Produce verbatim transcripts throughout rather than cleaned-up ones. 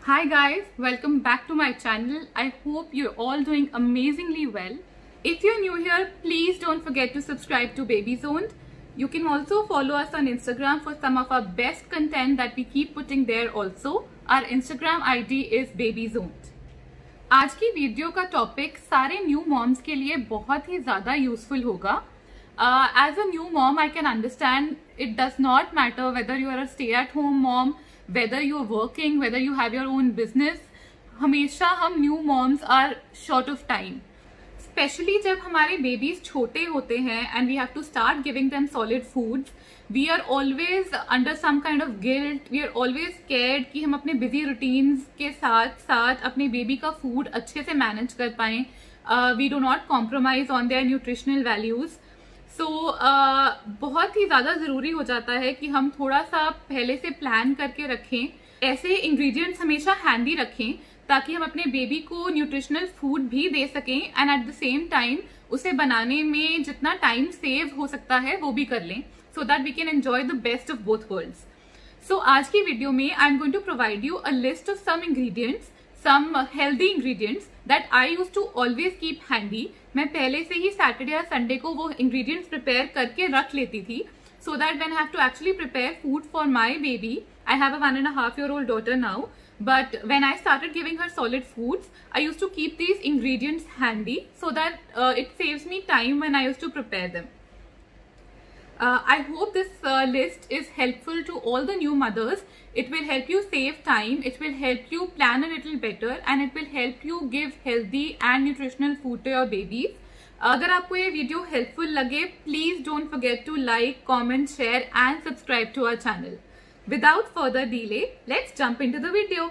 Hi guys, welcome back to my channel. I hope you're all doing amazingly well. If you're new here, please don't forget to subscribe to Baby Zoned. You can also follow us on Instagram for some of our best content that we keep putting there also. Our Instagram I D is Baby Zoned. आज की video का topic सारे new moms के लिए बहुत ही ज़्यादा useful होगा. As a new mom, I can understand it does not matter whether you are a stay-at-home mom, whether you're working, whether you have your own business. हमेशा हम new moms are short of time, specially जब हमारे babies छोटे होते हैं and we have to start giving them solid foods. We are always under some kind of guilt. We are always scared कि हम अपने बिजी रूटीन्स के साथ साथ अपने बेबी का फूड अच्छे से मैनेज कर पाएं. We do not compromise on their nutritional values. So बहुत ही ज़्यादा ज़रूरी हो जाता है कि हम थोड़ा सा पहले से प्लान करके रखें, ऐसे इंग्रेडिएंट्स हमेशा हैंडी रखें ताकि हम अपने बेबी को न्यूट्रिशनल फूड भी दे सकें and at the same time उसे बनाने में जितना टाइम सेव हो सकता है वो भी कर लें, so that we can enjoy the best of both worlds. So आज की वीडियो में I am going to provide you a list of some ingredients, some healthy ingredients that I use to always keep handy. मैं पहले से ही Saturday या Sunday को वो ingredients prepare करके रख लेती थी, so that when I have to actually prepare food for my baby, I have a one and a half year old daughter now, but when I started giving her solid foods, I used to keep these ingredients handy so that uh, it saves me time when I used to prepare them. Uh, I hope this uh, list is helpful to all the new mothers. It will help you save time, it will help you plan a little better, and it will help you give healthy and nutritional food to your babies. अगर आपको ये video helpful लगे, please don't forget to like, comment, share and subscribe to our channel. Without further delay, let's jump into the video.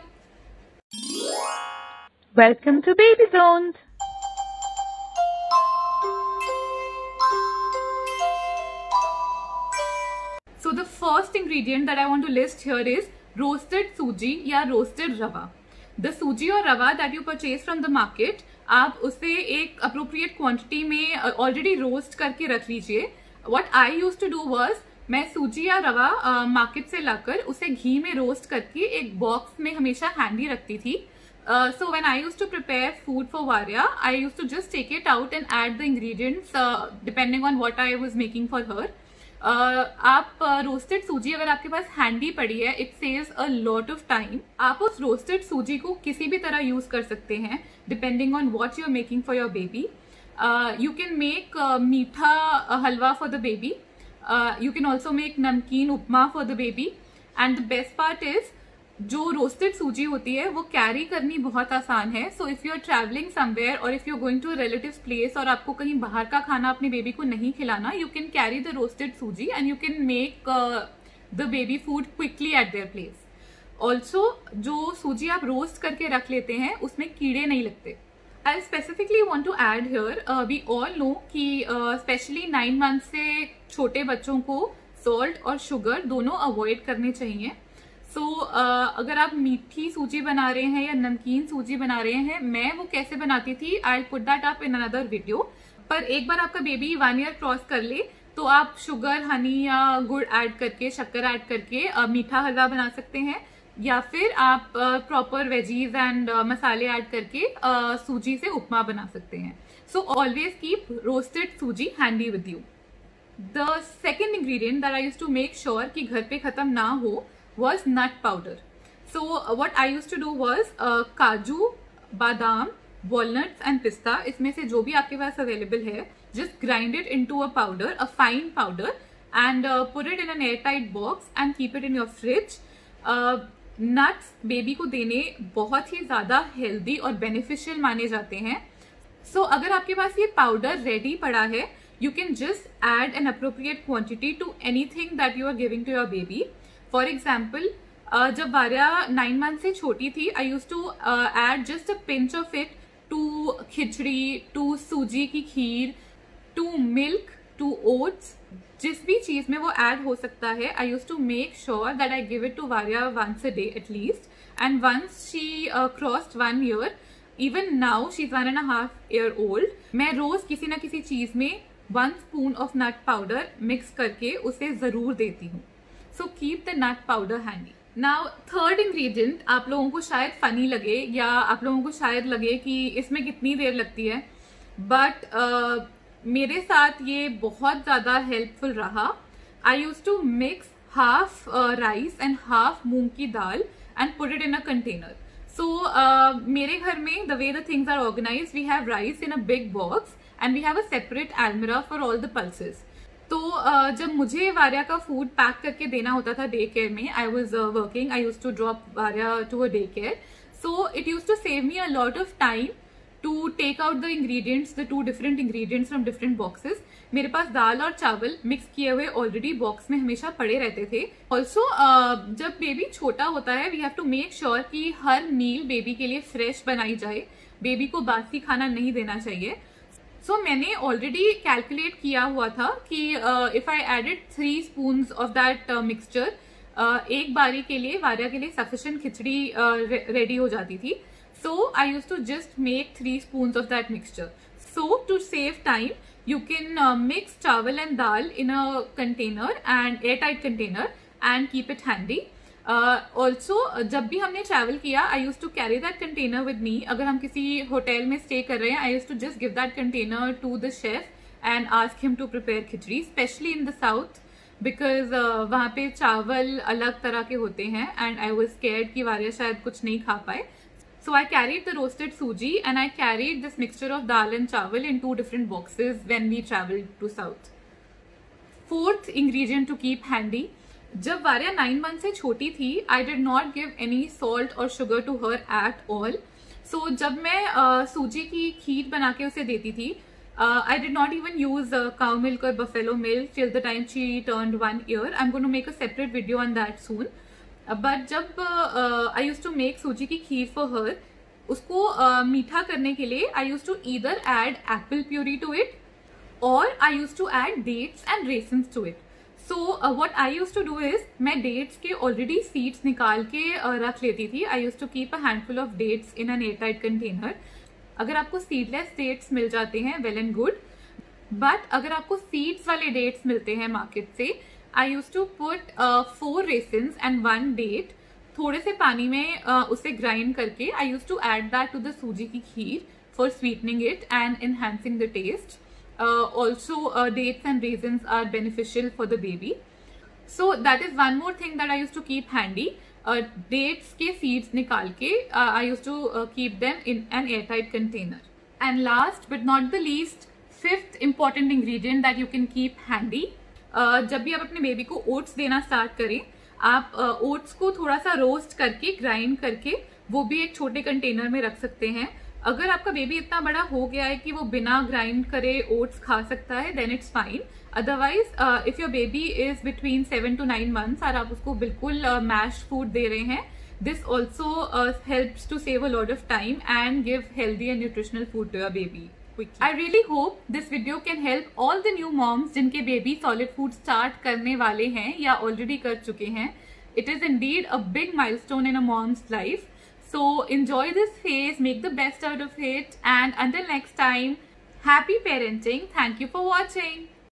Welcome to Baby Zoned. So the first ingredient that I want to list here is roasted suji या roasted rava. The suji or rava that you purchase from the market, आप उसे एक appropriate quantity में already roast करके रख लीजिए. What I used to do was, मैं सूजी या रवा मार्केट uh, से लाकर उसे घी में रोस्ट करके एक बॉक्स में हमेशा हैंडी रखती थी. So when I used to prepare food for Vaaria, I used to just take it out and add the ingredients depending on what I was making for her. Uh, आप roasted uh, सूजी अगर आपके पास handy पड़ी है, it saves a lot of time. आप उस roasted सूजी को किसी भी तरह यूज कर सकते हैं depending on what you are making for your baby. You can make meetha halwa for the baby. You can also make namkeen upma for the baby. And the best part is, जो रोस्टेड सूजी होती है वो कैरी करनी बहुत आसान है. So if you are travelling somewhere और if you are going to a relative's place और आपको कहीं बाहर का खाना अपने बेबी को नहीं खिलाना, you can carry the roasted suji and you can make the baby food quickly at their place. Also जो सूजी आप रोस्ट करके रख लेते हैं उसमें कीड़े नहीं लगते. I specifically want to add here, we all know कि स्पेशली नाइन मंथ से छोटे बच्चों को सॉल्ट और शुगर दोनों अवॉइड करने चाहिए. सो so, uh, अगर आप मीठी सूजी बना रहे हैं या नमकीन सूजी बना रहे हैं, मैं वो कैसे बनाती थी, I put that up in another video. पर एक बार आपका बेबी वन ईयर क्रॉस कर ले तो आप शुगर, हनी या गुड़ ऐड करके, शक्कर ऐड करके uh, मीठा हलवा बना सकते हैं, या फिर आप प्रॉपर वेजीज एंड मसाले ऐड करके uh, सूजी से उपमा बना सकते हैं. So always keep roasted suji handy with you. The second ingredient that I used to make sure कि घर पे खत्म ना हो was nut powder. So uh, what I used to do was uh, काजू, बादाम, walnuts and pista, इसमें से जो भी आपके पास available है, just grind it into a powder, a fine powder, and uh, put it in an airtight box and keep it in your fridge. uh, nuts baby को देने बहुत ही ज़्यादा healthy और beneficial माने जाते हैं. so अगर आपके पास ये powder ready पड़ा है, you can just add an appropriate quantity to anything that you are giving to your baby. For example, जब वारिया नाइन मंथ से छोटी थी, I use to add just a pinch of it to khichdi, to सूजी की खीर, to milk, to oats. जिस भी चीज में वो ऐड हो सकता है, I use to make sure that I give it to Varia once a day at least. And once she crossed one year, even now she is one and half year old, मैं रोज किसी ना किसी चीज में one spoon of nut powder mix करके उसे जरूर देती हूँ. So keep the nut powder handy. Now third ingredient आप लोगों को शायद फनी लगे या आप लोगों को शायद लगे कि इसमें कितनी देर लगती है, बट uh, मेरे साथ ये बहुत ज्यादा हेल्पफुल रहा. I use to mix half rice and half मूंग की दाल and put it in a container. So मेरे घर में the way the things are organize, we have rice in a big box and we have a separate अलमीरा for all the pulses. तो uh, जब मुझे वारिया का फूड पैक करके देना होता था डे केयर में, I was working, I use to drop Varia to a day care, so it use to save me a lot of time to take out the ingredients, the two different ingredients from different boxes. मेरे पास दाल और चावल mix किए हुए already box में हमेशा पड़े रहते थे. ऑल्सो uh, जब बेबी छोटा होता है, we have to make sure कि हर मील बेबी के लिए फ्रेश बनाई जाए. बेबी को बासी खाना नहीं देना चाहिए. सो so, मैंने ऑलरेडी कैलकुलेट किया हुआ था कि if I added three spoon of that mixture, एक बारी के लिए वारिया के लिए सफिशिएंट खिचड़ी रेडी uh, हो जाती थी. So I use to just make three spoon of that mixture. So to save time you can uh, mix चावल and dal in a container and airtight container and keep it handy. uh, also जब भी हमने travel किया, I used to carry that container with me. अगर हम किसी hotel में stay कर रहे हैं, I used to just give that container to the chef and ask him to prepare khichdi, especially in the south because uh, वहाँ पे चावल अलग तरह के होते हैं and I was scared कि वारिया शायद कुछ नहीं खा पाए. So I carried the roasted suji and I carried this mixture of dal and chawal in two different boxes when we traveled to south. Fourth ingredient to keep handy. जब वारिया nine months से छोटी थी, I did not give any salt or sugar to her at all. So जब मैं uh, सूजी की खीर बना के उसे देती थी, uh, I did not even use uh, cow milk or buffalo milk till the time she turned one year. I'm going to make a separate video on that soon. But जब I use to make सूजी की खीर for her, उसको uh, मीठा करने के लिए I use to either add apple puree to it और I use to add dates and raisins to it. So what I use to do is, मैं dates के ऑलरेडी सीड्स निकाल के uh, रख लेती थी. I use to keep a handful of dates in an airtight container. अगर आपको seedless dates मिल जाते हैं, वेल एंड गुड, बट अगर आपको सीड्स वाले डेट्स मिलते हैं मार्केट से, I used to put uh, four raisins and one date. थोड़े से पानी में uh, उसे ग्राइंड करके I used to add that to the सूजी की खीर for sweetening it and enhancing the taste. Uh, also, uh, dates and raisins are beneficial for the baby. So that is one more thing that I used to keep handy. Uh, dates के seeds निकाल के uh, I used to uh, keep them in an airtight container. And last but not the least, fifth important ingredient that you can keep handy. Uh, जब भी आप अपने baby को oats देना start करें, आप ओट्स uh, को थोड़ा सा रोस्ट करके ग्राइंड करके वो भी एक छोटे कंटेनर में रख सकते हैं. अगर आपका बेबी इतना बड़ा हो गया है कि वो बिना ग्राइंड करे ओट्स खा सकता है, then it's fine. Otherwise if your baby is between seven to nine months और आप उसको बिल्कुल मैश uh, फूड दे रहे हैं, this also helps to save a lot of time and give healthy and nutritional food to your baby. I really hope this video can help all the new moms जिनके baby solid food start करने वाले हैं या already कर चुके हैं. It is indeed a big milestone in a mom's life. So enjoy this phase, make the best out of it, and until next time, happy parenting. Thank you for watching.